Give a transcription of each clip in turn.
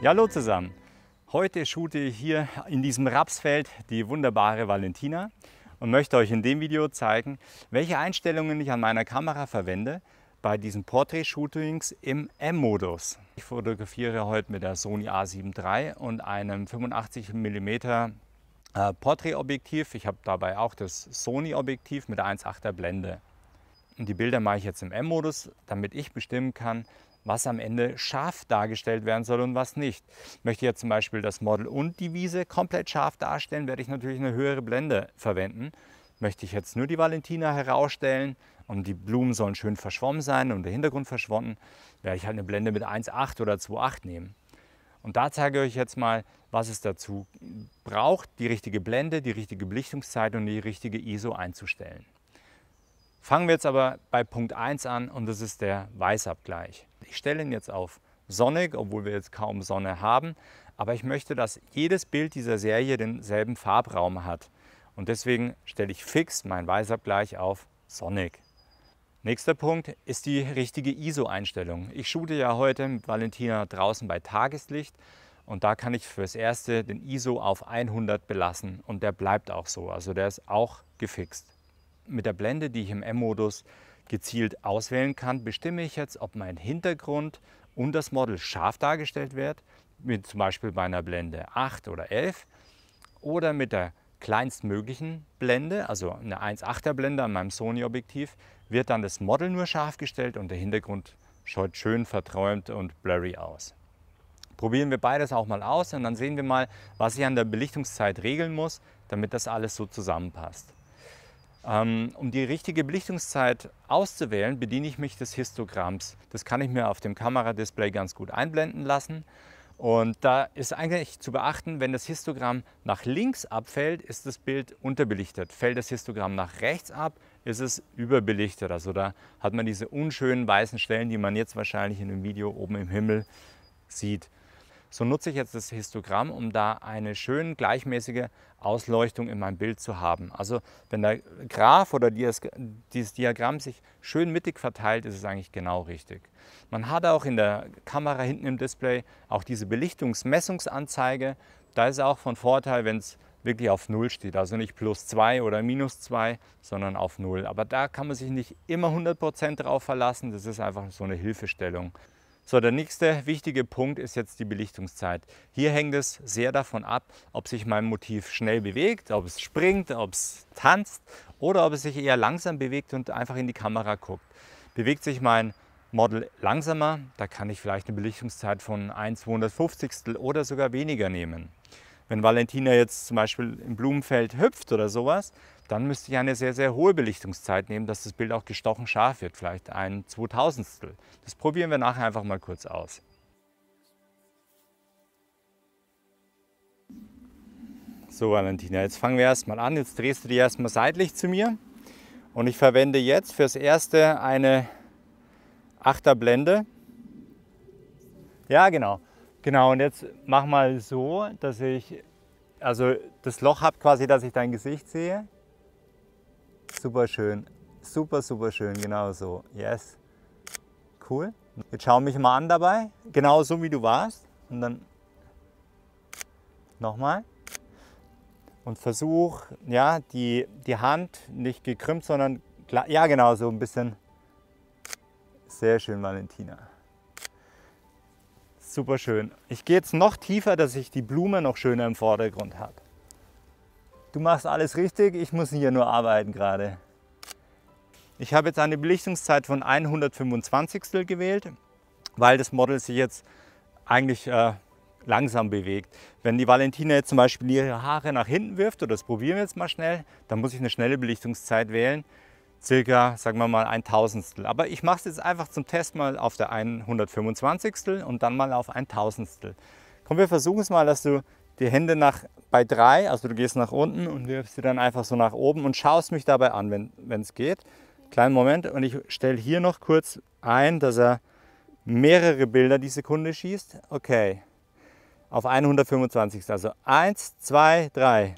Ja, hallo zusammen. Heute shoote ich hier in diesem Rapsfeld die wunderbare Valentina und möchte euch in dem Video zeigen, welche Einstellungen ich an meiner Kamera verwende bei diesen Portrait-Shootings im M-Modus. Ich fotografiere heute mit der Sony A7 III und einem 85 mm Portrait-Objektiv. Ich habe dabei auch das Sony-Objektiv mit der 1,8er Blende. Und die Bilder mache ich jetzt im M-Modus, damit ich bestimmen kann, was am Ende scharf dargestellt werden soll und was nicht. Möchte ich jetzt zum Beispiel das Model und die Wiese komplett scharf darstellen, werde ich natürlich eine höhere Blende verwenden. Möchte ich jetzt nur die Valentina herausstellen und die Blumen sollen schön verschwommen sein und der Hintergrund verschwommen, werde ich halt eine Blende mit 1,8 oder 2,8 nehmen. Und da zeige ich euch jetzt mal, was es dazu braucht, die richtige Blende, die richtige Belichtungszeit und die richtige ISO einzustellen. Fangen wir jetzt aber bei Punkt 1 an und das ist der Weißabgleich. Ich stelle ihn jetzt auf sonnig, obwohl wir jetzt kaum Sonne haben, aber ich möchte, dass jedes Bild dieser Serie denselben Farbraum hat. Und deswegen stelle ich fix meinen Weißabgleich auf sonnig. Nächster Punkt ist die richtige ISO-Einstellung. Ich shoote ja heute mit Valentina draußen bei Tageslicht und da kann ich fürs Erste den ISO auf 100 belassen und der bleibt auch so, also der ist auch gefixt. Mit der Blende, die ich im M-Modus gezielt auswählen kann, bestimme ich jetzt, ob mein Hintergrund und das Model scharf dargestellt wird, mit zum Beispiel bei einer Blende 8 oder 11 oder mit der kleinstmöglichen Blende, also eine 1,8er Blende an meinem Sony-Objektiv, wird dann das Model nur scharf gestellt und der Hintergrund schaut schön verträumt und blurry aus. Probieren wir beides auch mal aus und dann sehen wir mal, was ich an der Belichtungszeit regeln muss, damit das alles so zusammenpasst. Um die richtige Belichtungszeit auszuwählen, bediene ich mich des Histogramms. Das kann ich mir auf dem Kameradisplay ganz gut einblenden lassen. Und da ist eigentlich zu beachten, wenn das Histogramm nach links abfällt, ist das Bild unterbelichtet. Fällt das Histogramm nach rechts ab, ist es überbelichtet. Also da hat man diese unschönen weißen Stellen, die man jetzt wahrscheinlich in dem Video oben im Himmel sieht. So nutze ich jetzt das Histogramm, um da eine schön gleichmäßige Ausleuchtung in meinem Bild zu haben. Also wenn der Graph oder dieses Diagramm sich schön mittig verteilt, ist es eigentlich genau richtig. Man hat auch in der Kamera hinten im Display auch diese Belichtungsmessungsanzeige. Da ist es auch von Vorteil, wenn es wirklich auf 0 steht, also nicht +2 oder -2, sondern auf 0. Aber da kann man sich nicht immer 100% drauf verlassen, das ist einfach so eine Hilfestellung. So, der nächste wichtige Punkt ist jetzt die Belichtungszeit. Hier hängt es sehr davon ab, ob sich mein Motiv schnell bewegt, ob es springt, ob es tanzt oder ob es sich eher langsam bewegt und einfach in die Kamera guckt. Bewegt sich mein Model langsamer, da kann ich vielleicht eine Belichtungszeit von 1/250 oder sogar weniger nehmen. Wenn Valentina jetzt zum Beispiel im Blumenfeld hüpft oder sowas, dann müsste ich eine sehr, sehr hohe Belichtungszeit nehmen, dass das Bild auch gestochen scharf wird, vielleicht 1/2000. Das probieren wir nachher einfach mal kurz aus. So Valentina, jetzt fangen wir erstmal an. Jetzt drehst du die erstmal seitlich zu mir und ich verwende jetzt fürs Erste eine 8er Blende. Ja, genau. Genau, und jetzt mach mal so, dass ich also das Loch habe quasi, dass ich dein Gesicht sehe. Super schön, super, super schön, genau so. Yes, cool. Jetzt schau mich mal an dabei, genau so wie du warst. Und dann nochmal. Und versuch, ja, die Hand nicht gekrümmt, sondern, ja genau, so ein bisschen. Sehr schön, Valentina. Super schön. Ich gehe jetzt noch tiefer, dass ich die Blume noch schöner im Vordergrund habe. Du machst alles richtig, ich muss hier nur arbeiten gerade. Ich habe jetzt eine Belichtungszeit von 1/125 gewählt, weil das Model sich jetzt eigentlich langsam bewegt. Wenn die Valentina jetzt zum Beispiel ihre Haare nach hinten wirft, oder das probieren wir jetzt mal schnell, dann muss ich eine schnelle Belichtungszeit wählen. Circa, sagen wir mal, 1/1000. Aber ich mache es jetzt einfach zum Test mal auf der 1/125 und dann mal auf 1/1000. Komm, wir versuchen es mal, dass du die Hände bei 3, also du gehst nach unten und wirfst sie dann einfach so nach oben und schaust mich dabei an, wenn es geht. Kleinen Moment und ich stelle hier noch kurz ein, dass er mehrere Bilder die Sekunde schießt. Okay, auf 1/125. Also 1, 2, 3.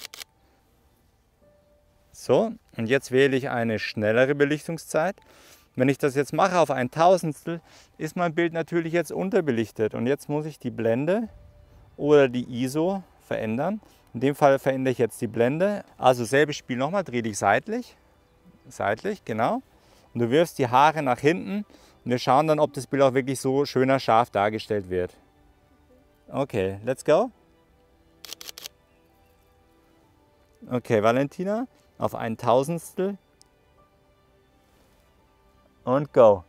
So, und jetzt wähle ich eine schnellere Belichtungszeit. Wenn ich das jetzt mache auf 1/1000, ist mein Bild natürlich jetzt unterbelichtet. Und jetzt muss ich die Blende oder die ISO verändern. In dem Fall verändere ich jetzt die Blende. Also selbes Spiel nochmal, dreh dich seitlich. Seitlich, genau. Und du wirfst die Haare nach hinten. Und wir schauen dann, ob das Bild auch wirklich so schöner scharf dargestellt wird. Okay, let's go. Okay, Valentina, auf 1/1000. Und go.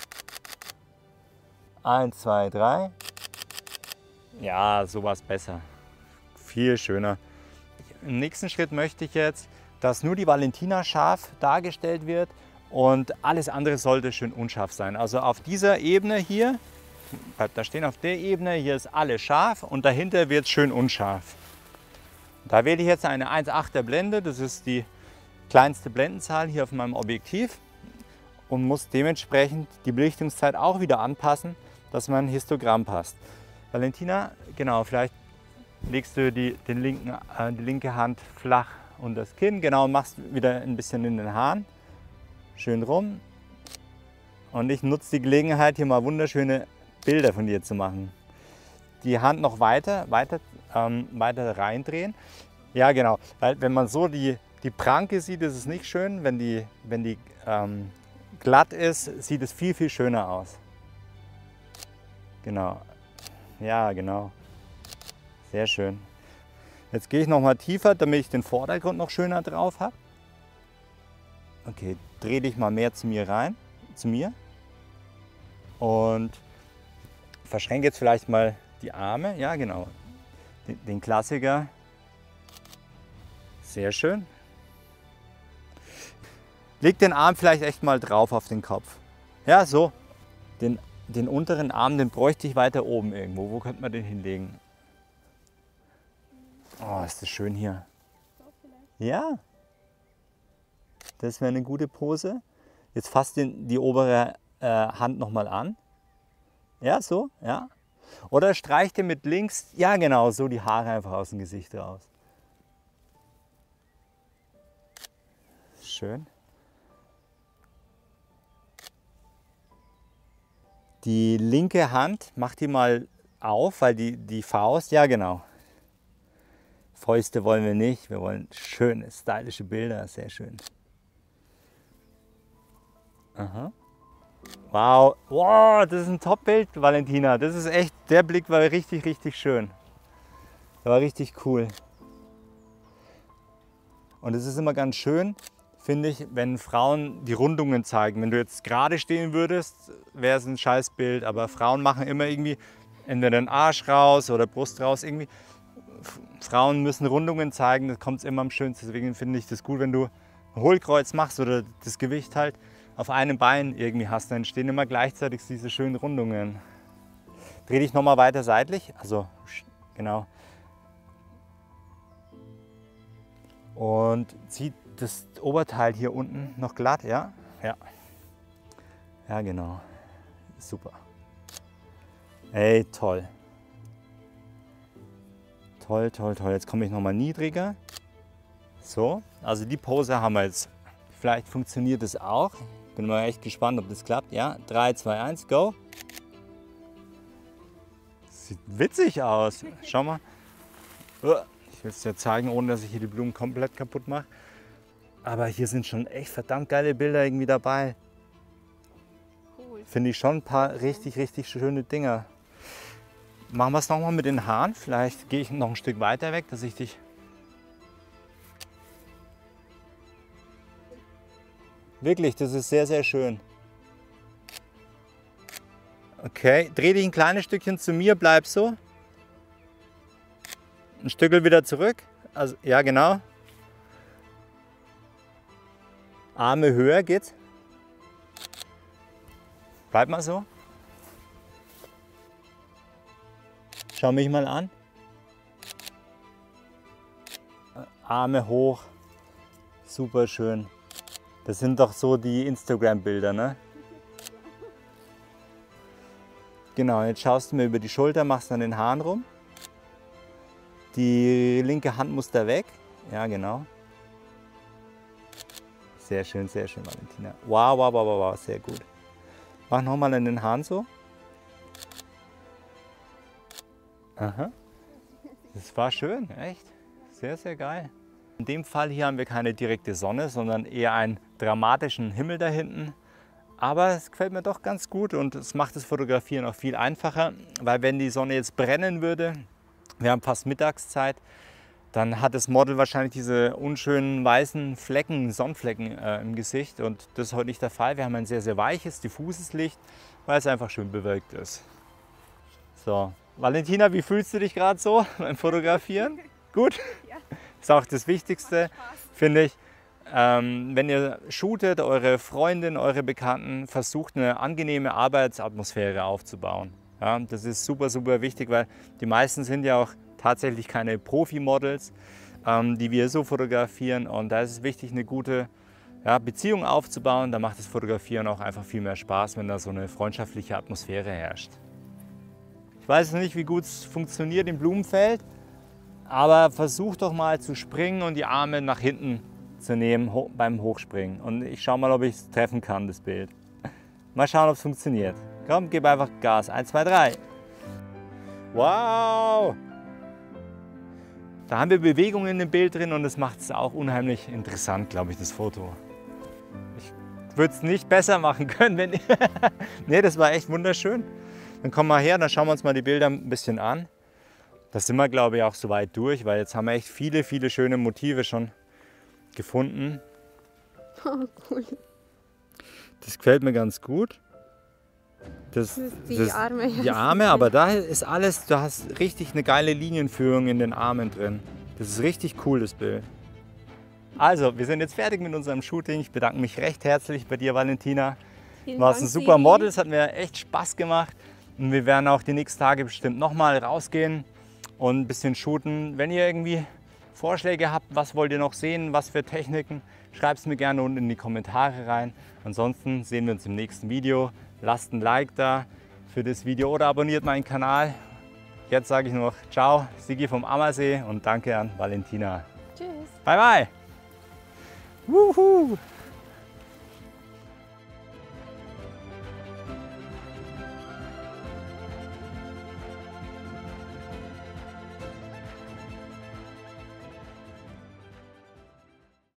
1, 2, 3. Ja, sowas besser. Viel schöner. Im nächsten Schritt möchte ich jetzt, dass nur die Valentina scharf dargestellt wird und alles andere sollte schön unscharf sein. Also auf dieser Ebene hier, bleibt da stehen, auf der Ebene, hier ist alles scharf und dahinter wird es schön unscharf. Da wähle ich jetzt eine 1/8er Blende, das ist die kleinste Blendenzahl hier auf meinem Objektiv. Und muss dementsprechend die Belichtungszeit auch wieder anpassen, dass mein Histogramm passt. Valentina, genau, vielleicht legst du die linke Hand flach unter das Kinn, genau, machst wieder ein bisschen in den Haaren, schön rum. Und ich nutze die Gelegenheit, hier mal wunderschöne Bilder von dir zu machen. Die Hand noch weiter reindrehen. Ja, genau, weil wenn man so die Pranke sieht, ist es nicht schön, wenn die glatt ist, sieht es viel, viel schöner aus. Genau. Ja, genau. Sehr schön. Jetzt gehe ich noch mal tiefer, damit ich den Vordergrund noch schöner drauf habe. Okay, dreh dich mal mehr zu mir rein. Zu mir. Und verschränke jetzt vielleicht mal die Arme. Ja, genau. Den Klassiker. Sehr schön. Leg den Arm vielleicht echt mal drauf auf den Kopf. Ja, so. Den unteren Arm, den bräuchte ich weiter oben irgendwo. Wo könnte man den hinlegen? Oh, ist das schön hier. Ja. Das wäre eine gute Pose. Jetzt fass die obere Hand nochmal an. Ja, so. Ja. Oder streich dir mit links, ja genau, so die Haare einfach aus dem Gesicht raus. Schön. Die linke Hand, mach die mal auf, weil die Faust, ja genau. Fäuste wollen wir nicht, wir wollen schöne, stylische Bilder, sehr schön. Aha. Wow, wow, das ist ein Top-Bild, Valentina. Das ist echt, der Blick war richtig, richtig schön. Der war richtig cool. Und es ist immer ganz schön, finde ich, wenn Frauen die Rundungen zeigen. Wenn du jetzt gerade stehen würdest, wäre es ein Scheißbild. Aber Frauen machen immer irgendwie entweder den Arsch raus oder Brust raus. Irgendwie. Frauen müssen Rundungen zeigen, das kommt immer am schönsten. Deswegen finde ich das gut, wenn du ein Hohlkreuz machst oder das Gewicht halt auf einem Bein irgendwie hast. Dann entstehen immer gleichzeitig diese schönen Rundungen. Dreh dich nochmal weiter seitlich. Also genau. Und zieh das Oberteil hier unten noch glatt, ja? Ja. Ja, genau. Super. Ey, toll. Toll, toll, toll. Jetzt komme ich nochmal niedriger. So, also die Pose haben wir jetzt. Vielleicht funktioniert es auch. Bin mal echt gespannt, ob das klappt. Ja, 3, 2, 1, go. Sieht witzig aus. Schau mal. Ich will es dir zeigen, ohne dass ich hier die Blumen komplett kaputt mache. Aber hier sind schon echt verdammt geile Bilder irgendwie dabei. Cool. Finde ich schon ein paar richtig, richtig schöne Dinger. Machen wir es nochmal mit den Haaren. Vielleicht gehe ich noch ein Stück weiter weg, dass ich dich... Wirklich, das ist sehr, sehr schön. Okay, dreh dich ein kleines Stückchen zu mir, bleib so. Ein Stückel wieder zurück. Also, ja, genau. Arme höher geht's. Bleib mal so. Schau mich mal an. Arme hoch. Super schön. Das sind doch so die Instagram-Bilder, ne? Genau, jetzt schaust du mir über die Schulter, machst an den Haaren rum. Die linke Hand muss da weg. Ja, genau. Sehr schön, Valentina. Wow, wow, wow, wow, wow, sehr gut. Mach nochmal in den Haaren so. Aha. Das war schön, echt. Sehr, sehr geil. In dem Fall hier haben wir keine direkte Sonne, sondern eher einen dramatischen Himmel da hinten. Aber es gefällt mir doch ganz gut und es macht das Fotografieren auch viel einfacher, weil wenn die Sonne jetzt brennen würde, wir haben fast Mittagszeit, dann hat das Model wahrscheinlich diese unschönen weißen Flecken, Sonnenflecken im Gesicht und das ist heute nicht der Fall. Wir haben ein sehr, sehr weiches, diffuses Licht, weil es einfach schön bewölkt ist. So, Valentina, wie fühlst du dich gerade so beim Fotografieren? Gut? Ja. Ist auch das Wichtigste, finde ich. Wenn ihr shootet, eure Freundin, eure Bekannten, versucht eine angenehme Arbeitsatmosphäre aufzubauen. Ja, das ist super, super wichtig, weil die meisten sind ja auch tatsächlich keine Profi-Models, die wir so fotografieren. Und da ist es wichtig, eine gute Beziehung aufzubauen. Da macht das Fotografieren auch einfach viel mehr Spaß, wenn da so eine freundschaftliche Atmosphäre herrscht. Ich weiß nicht, wie gut es funktioniert im Blumenfeld, aber versucht doch mal zu springen und die Arme nach hinten zu nehmen beim Hochspringen. Und ich schaue mal, ob ich es treffen kann, das Bild. Mal schauen, ob es funktioniert. Komm, gib einfach Gas. 1, 2, 3. Wow! Da haben wir Bewegungen in dem Bild drin und das macht es auch unheimlich interessant, glaube ich, das Foto. Ich würde es nicht besser machen können, wenn... Nee, das war echt wunderschön. Dann kommen wir her, dann schauen wir uns mal die Bilder ein bisschen an. Da sind wir, glaube ich, auch soweit durch, weil jetzt haben wir echt viele, viele schöne Motive schon gefunden. Oh, cool. Das gefällt mir ganz gut. Das ist die Arme. Die Arme, aber da ist alles, du hast richtig eine geile Linienführung in den Armen drin. Das ist richtig cool, das Bild. Also, wir sind jetzt fertig mit unserem Shooting. Ich bedanke mich recht herzlich bei dir, Valentina. Du warst ein super Model, es hat mir echt Spaß gemacht. Und wir werden auch die nächsten Tage bestimmt nochmal rausgehen und ein bisschen shooten. Wenn ihr irgendwie Vorschläge habt, was wollt ihr noch sehen, was für Techniken, schreibt es mir gerne unten in die Kommentare rein. Ansonsten sehen wir uns im nächsten Video. Lasst ein Like da für das Video oder abonniert meinen Kanal. Jetzt sage ich nur noch ciao, Sigi vom Ammersee und danke an Valentina. Tschüss. Bye bye. Wuhu.